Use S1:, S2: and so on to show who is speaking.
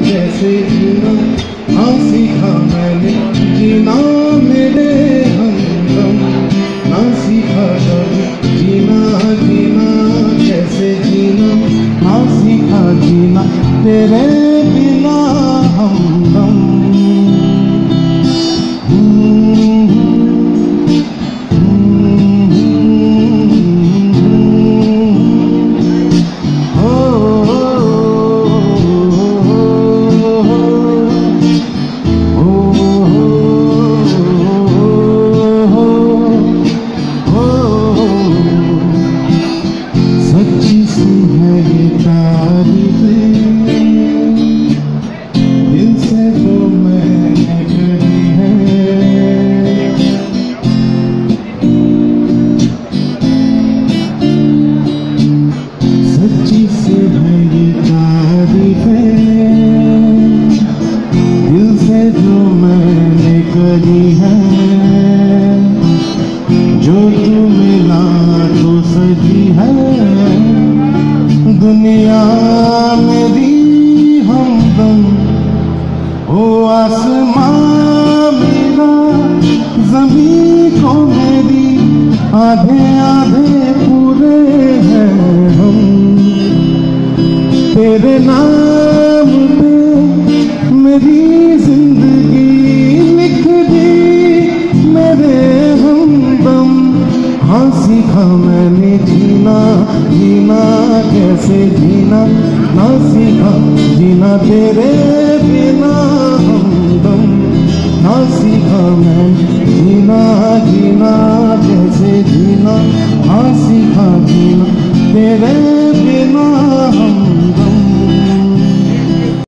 S1: कैसे जीना, हाँ सीखा मैंने जीना मेरे हमदम, ना सीखा कभी जीना जीना कैसे जीना, हाँ सीखा जीना तेरे बिना हमदम। सच्ची सी है ये तारीफ़ें दिल से जो मैंने करी है, सच्ची सी है ये तारीफ़ें दिल से जो मैंने करी है, जो तू मिला तो सजी है दुनिया मेरी हमदम। ओ आसमां मेरा ज़मीं को मेरी आधे आधे पूरे हैं हम, तेरे नाम पे मेरी जिंदगी लिख दी मेरे हमदम। हाँ सीखा मैंने जीना, जीना कैसे जीना, ना सीखा जीना तेरे बिना हमदम, ना सीखा मैंने जीना, जीना कैसे जीना, हाँ सीखा जीना तेरे बिना।